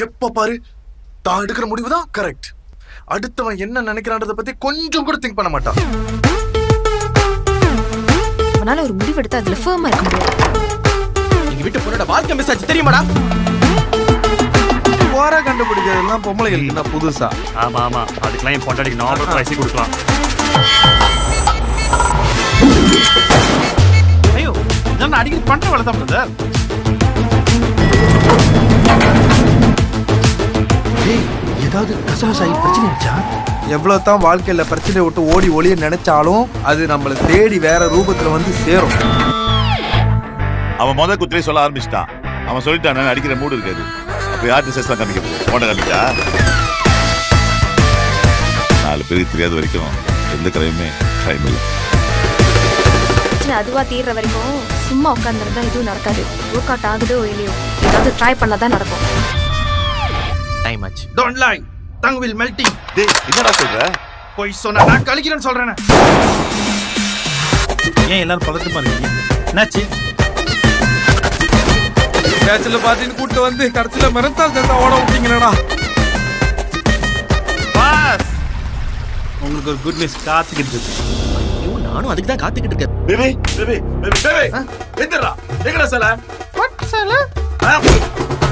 எப்ப பாரு தான் எடுக்கிற முடிவு தான் கரெக்ட். அடுத்தவன் என்ன நினைக்கிறான்றத பத்தி கொஞ்சம் கூட திங்க் பண்ண மாட்டான். அவனால ஒரு முடிவு எடுத்தா அதுல ஃபர்மா இருக்க முடியாது. எங்க வீட்டு பொண்ணோட வாழ்க்கை மெசேஜ் தெரியுமாடா? போரா கண்டுபிடிக்கிறதெல்லாம் பொம்பளைகளுக்கு என்ன புதுசா? ஆமா ஆமா, அதுக்கெல்லாம் என் பொண்டாட்டிக்கு நார்மல் பிரைஸ் கொடுக்கலாம். ஐயோ, நான் அடிக்கடி பண்ற வேலை தான் பிரதர். ஏதாவது கசகசாயி பிரச்சனை இருந்துச்சா? எவ்வளவு தான் வாழ்க்கையில பிரச்சனையை விட்டு ஓடி ஒளிய நினைச்சாலும் அது நம்மளை தேடி வேற ரூபத்துல வந்து சேரும். அவன் முதல் குத்திரை சொல்ல ஆரம்பிச்சிட்டான். அவன் சொல்லிட்டான் அடிக்கிற மூடு இருக்காது. அப்ப யார்கிட்ட சேஸ்லாம் காமிக்க போகுது? போட்ட காமிட்டா 4 பேருக்கு தெரியாத வரைக்கும் எந்த கிரைமே கிரைம் இல்லை. அதுவா தீர்ற வரைக்கும் சும்மா உட்காந்துருந்தா எதுவும் நடக்காது. ஒர்க் அவுட் ஆகுதோ இல்லையோ ஏதாவது ட்ரை பண்ணாதான் நடக்கும். டைம் ஆச்சு. Don't lie. Tongue will melting. டேய் என்னடா சொல்ற? போய் சொன்னா நான் கழிக்கிறேன்னு சொல்றேன். ஏன் எல்லாரும் பதட்டமா இருக்கீங்க? என்னாச்சு? பேச்சுல பாட்டின்னு கூட்டு வந்து கடைசியில மரத்தால் சேர்த்தா ஓட விட்டீங்களா? பாஸ், உங்களுக்கு ஒரு குட் நியூஸ் காத்துக்கிட்டு இருக்கு. ஐயோ, நானும் அதுக்கு தான் காத்துக்கிட்டு இருக்கேன். பேபி பேபி பேபி பேபி எங்கடா எங்கடா சல? வாட் சல?